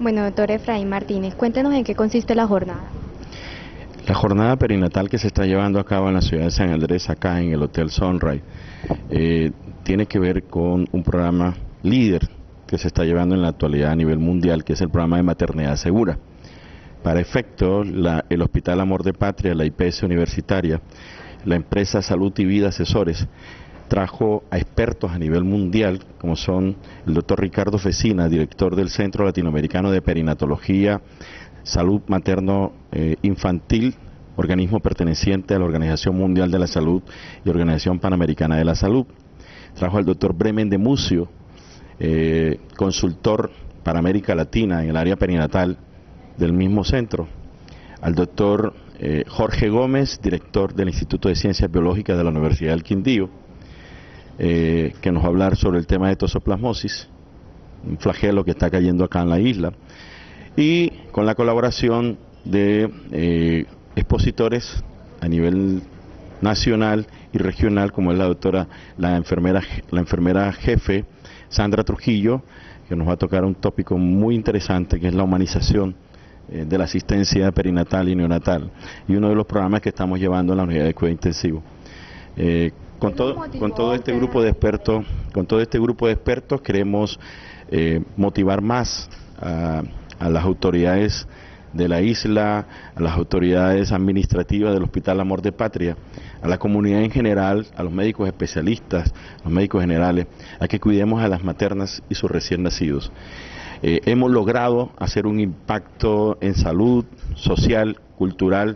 Bueno, doctor Efraín Martínez, cuéntenos en qué consiste la jornada. La jornada perinatal que se está llevando a cabo en la ciudad de San Andrés, acá en el Hotel Sunrise, tiene que ver con un programa líder que se está llevando en la actualidad a nivel mundial, que es el programa de maternidad segura. Para efecto, el Hospital Amor de Patria, la IPS Universitaria, la empresa Salud y Vida Asesores, trajo a expertos a nivel mundial, como son el doctor Ricardo Fecina, director del Centro Latinoamericano de Perinatología, Salud Materno-Infantil, organismo perteneciente a la Organización Mundial de la Salud y Organización Panamericana de la Salud. Trajo al doctor Bremen de Mucio, consultor para América Latina en el área perinatal del mismo centro, al doctor Jorge Gómez, director del Instituto de Ciencias Biológicas de la Universidad del Quindío, que nos va a hablar sobre el tema de tosoplasmosis, un flagelo que está cayendo acá en la isla, y con la colaboración de expositores a nivel nacional y regional, como es la enfermera jefe Sandra Trujillo, que nos va a tocar un tópico muy interesante, que es la humanización de la asistencia perinatal y neonatal, y uno de los programas que estamos llevando en la unidad de cuidado intensivo. Con todo este grupo de expertos queremos motivar más a las autoridades de la isla, a las autoridades administrativas del Hospital Amor de Patria, a la comunidad en general, a los médicos especialistas, a los médicos generales, a que cuidemos a las maternas y sus recién nacidos. Hemos logrado hacer un impacto en salud, social, cultural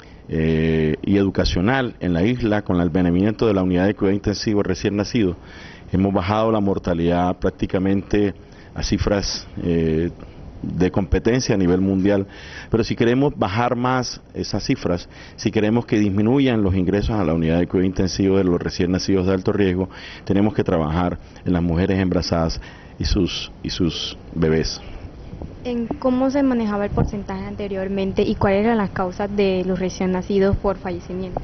y educacional en la isla con el advenimiento de la unidad de cuidado intensivo recién nacido. Hemos bajado la mortalidad prácticamente a cifras de competencia a nivel mundial, pero si queremos bajar más esas cifras, si queremos que disminuyan los ingresos a la unidad de cuidado intensivo de los recién nacidos de alto riesgo, tenemos que trabajar en las mujeres embarazadas y sus bebés. ¿En cómo se manejaba el porcentaje anteriormente y cuáles eran las causas de los recién nacidos por fallecimiento?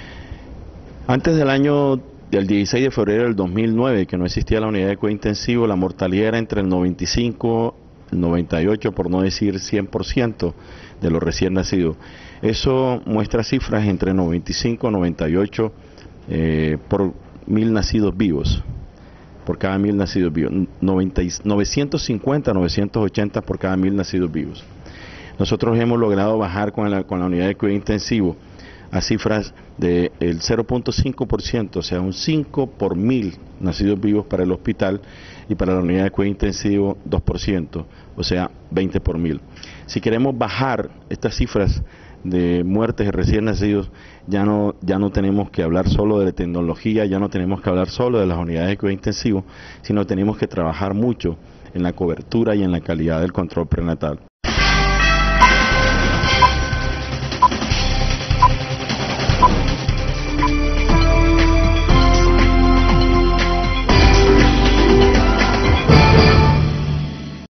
Antes del 16 de febrero del 2009, que no existía la unidad de cuidado intensivo, la mortalidad era entre el 95 y el 98, por no decir 100% de los recién nacidos. Eso muestra cifras entre 95 y 98 por 1000 nacidos vivos. Por cada 1000 nacidos vivos, 950, 980 por cada 1000 nacidos vivos. Nosotros hemos logrado bajar con la unidad de cuidado intensivo a cifras del 0.5%, o sea, un 5 por 1000 nacidos vivos para el hospital, y para la unidad de cuidado intensivo 2%, o sea, 20 por 1000. Si queremos bajar estas cifras de muertes de recién nacidos, ya no tenemos que hablar solo de tecnología, ya no tenemos que hablar solo de las unidades de cuidado intensivo, sino tenemos que trabajar mucho en la cobertura y en la calidad del control prenatal.